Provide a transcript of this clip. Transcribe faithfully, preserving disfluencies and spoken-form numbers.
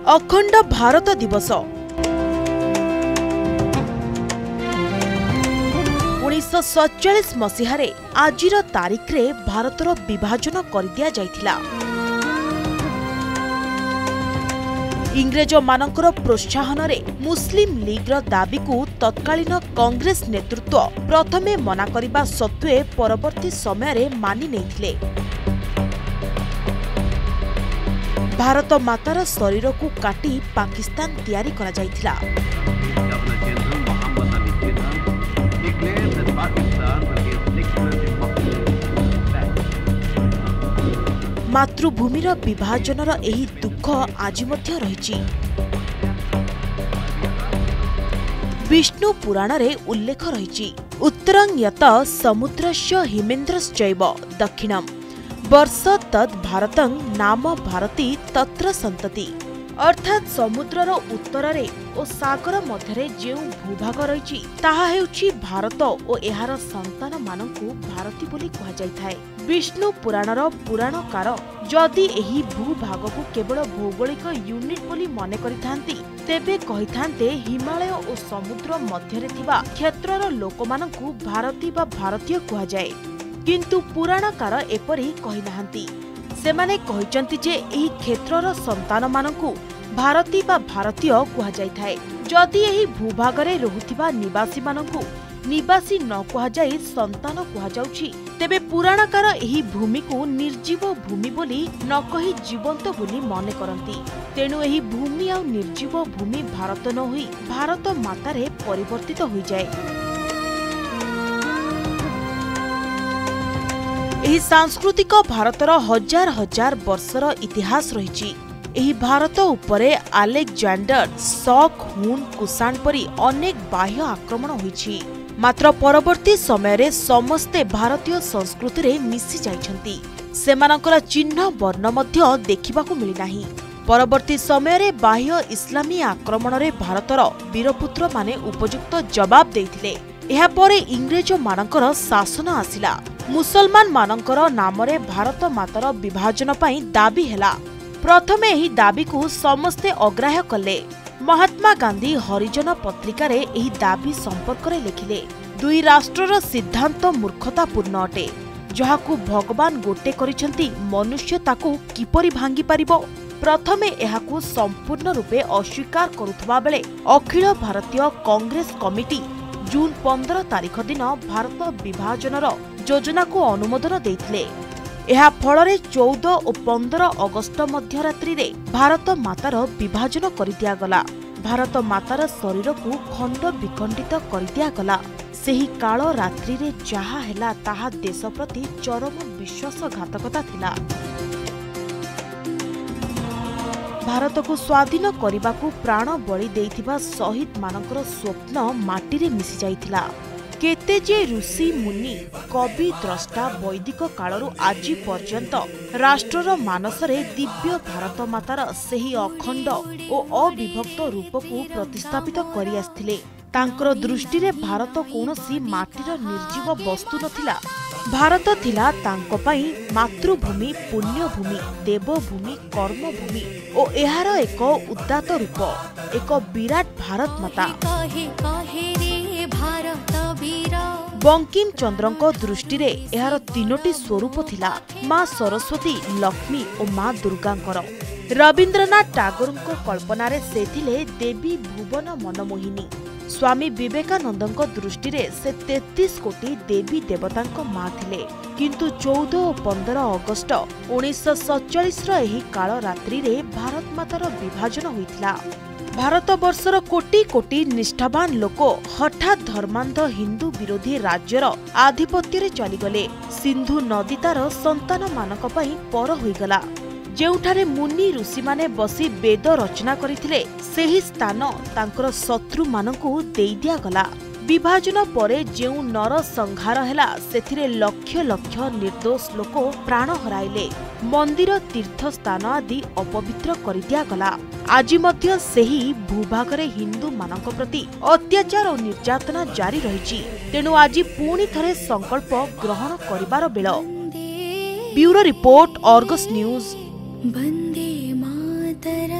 अखंड भारत दिवस उन्नीस सैंतालीस मसीह आजिर तारीख रे भारतर विभाजन कर दिया जाइथिला। इंग्रेज मानकर प्रोत्साहन रे मुस्लिम लीगर दाबी को तत्कालीन कांग्रेस नेतृत्व प्रथमे मना करिबा सत्वे परवर्ती समय रे मानि नैथिले। भारत मातार शरीर को काटी पाकिस्तान तैयारी करा जाइथिला। मातृभूमिर विभाजनर एही दुख आज मध्य रहिछि। विष्णु पुराण रे उल्लेख रहिछि, उत्तरं यत समुद्रस्य हिमेन्द्रश्चैव दक्षिणं वर्ष तद भारतं नाम भारती तत्र संतति। अर्थात समुद्रर उत्तर रे और सागर मध्यरे जे भूभाग रहिछि ताहा हेउछि भारत और एहार संतान मानकु भारती बोली कहा जाइथाय। विष्णु पुराणर पुराणकार जदि एही भूभाग को केवल भौगोलिक यूनिट बोली मने करिथांती तेबे कहिथांते हिमालय और समुद्र मध्यरे थिबा क्षेत्रर लोकमानकु भारती बा भारतीय कहा जाय, किंतु पुराणकार एपरि कहि नाहंती। सेमाने कहिचंती जे एही क्षेत्रर संतान मानकु भारती बा भारतीय कहा जाइथाय। जदि एही भूभाग रे रहुथिबा निवासी मानकु निवासी न कहा जाय संतान कहा जाउछि तेबे पुराणकार एही भूमि को निर्जीव भूमि बोली न कहि जीवंत बोली मने करंती। तेणु एही भूमि आ निर्जीव भूमि भारत न होई भारत मातारे परिवर्तित होई जाय। एही सांस्कृतिक भारतर हजार हजार वर्षर इतिहास रहिछि। एही भारत उपरे आलेक्जेंडर, शक, हुन, कुषाण परी अनेक बाह्य आक्रमण होइछि। मात्र परवर्ती समय रे समस्ते भारतीय संस्कृति रे मिसी जाइछंती। सेमानकर चिन्ह वर्ण मध्य देखिबाकू मिली नाही। परवर्ती समय रे बाह्य इस्लामी आक्रमण रे भारतर वीरपुत्र माने उपयुक्त जवाब देइथिले। एहा परे इंग्रेज मानकर शासन आसिला। मुसलमान मानकर नाम रे भारत मातार विभाजन पई दाबी हेला। प्रथमे एही दाबी को समस्ते अग्राह्य कले। महात्मा गांधी हरिजन पत्रिका रे एही दाबी संपर्क रे लिखिले, दुई राष्ट्रर सिद्धांत मूर्खतापूर्ण अटे, जहाकू भगवान गोटे करिसंती मनुष्य ताकू किपरि भांगी पारिबो। प्रथमे एहाकू संपूर्ण रूपे अस्वीकार करुथबा बेले अखिल भारतीय कांग्रेस कमिटी जून पंद्रह तारीख दिन भारत विभाजनर योजना को अनुमोदन देइथिले। एहा फलरे चौदह और पंद्रह अगस्त मध्यरात्रि रे भारत मातार विभाजन कर दिया गला। भारत मातार शरीर को खंड विखंडित कर दिया गला। सेही काल रात्रि रे जहा हेला ताहा देश प्रति चरम विश्वासघातकता थिला। भारत को स्वाधीन करने को प्राण बलि देइथिबा शहीद मानकर स्वप्न माटी रे मिसी जाइथिला। केते जे ऋषि मुनि कवि द्रष्टा वैदिक कालरू आज पर्यंत राष्ट्रर मानसरे दिव्य भारत मातार सेही अखंड और अविभक्त रूप को प्रतिस्थापित करि आस्थिले। तांकर दृष्टि रे भारत कोनोसी माटीर निर्जीव वस्तु नथिला। भारत थिला तांको पई मातृभूमि, पुण्यभूमि, देवभूमि, कर्मभूमि और एहार एक उदात्त रूप, एक विराट भारत माता। बंकिम चंद्रको दृष्टि रे एहार तीनोटी स्वरूप थिला, माँ सरस्वती, लक्ष्मी और माँ दुर्गांकर। रवींद्रनाथ टागोरको कल्पना रे से थिले देवी भुवन मनमोहिनी। स्वामी विवेकानंदको दृष्टि रे से तैंतीस कोटी देवी देवतांको माँ थिले। किंतु चौदह और पंद्रह अगस्त उन्नीस सैंतालीस रो एही काल रात्रि रे भारत मातार विभाजन होइथिला। भारत वर्षर कोटी कोटी निष्ठावान लोक हठात धर्मांध हिंदू विरोधी राज्यर आधिपत्य चलीगले। सिंधु नदी तार संतान मानक पई पर होइगला। जेउठारे मुनि ऋषि माने बसी वेद रचना करिथिले सेही स्थान तांकर शत्रु मानकु देई दिया गला। विभाजन परे जेउ नर संहार हेला सेथिरे लक्ष लक्ष निर्दोष लोक प्राण हराइले। मंदिर तीर्थ स्थान आदि अपवित्र करि दिया गला। आज मध्य सेही भूभाग रे हिंदू मानक प्रति अत्याचार और निर्यातना जारी रहिछि। तेणु आज पुणी थरे संकल्प ग्रहण करिबार बेल। Bureau report, Argus news. वंदे मातरम।